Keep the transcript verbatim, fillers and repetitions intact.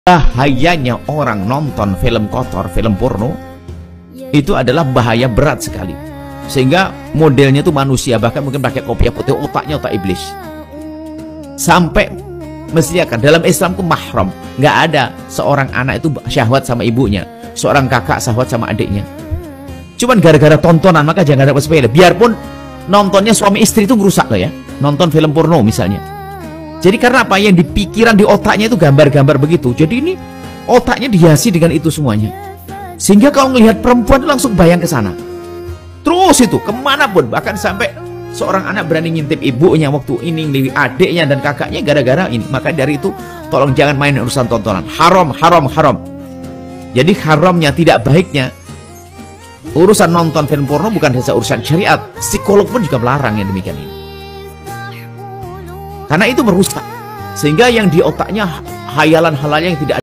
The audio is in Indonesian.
Bahayanya orang nonton film kotor, film porno itu adalah bahaya berat sekali, sehingga modelnya itu manusia, bahkan mungkin pakai kopiah putih, otaknya otak iblis. Sampai mestinya kan dalam Islam itu mahram, nggak ada seorang anak itu syahwat sama ibunya, seorang kakak syahwat sama adiknya. Cuman gara-gara tontonan maka jangan dapat sepele. Biarpun nontonnya suami istri itu ngerusak loh ya, nonton film porno misalnya. Jadi karena apa, yang dipikiran di otaknya itu gambar-gambar begitu. Jadi ini otaknya dihiasi dengan itu semuanya, sehingga kalau melihat perempuan langsung bayang ke sana. Terus itu kemanapun, bahkan sampai seorang anak berani ngintip ibunya waktu ini, adiknya dan kakaknya gara-gara ini. Maka dari itu tolong jangan main urusan tontonan. Haram, haram, haram. Jadi haramnya, tidak baiknya urusan nonton film porno bukan saja urusan syariat, psikolog pun juga melarang yang demikian ini. Karena itu merusak, sehingga yang di otaknya hayalan-hayalan yang tidak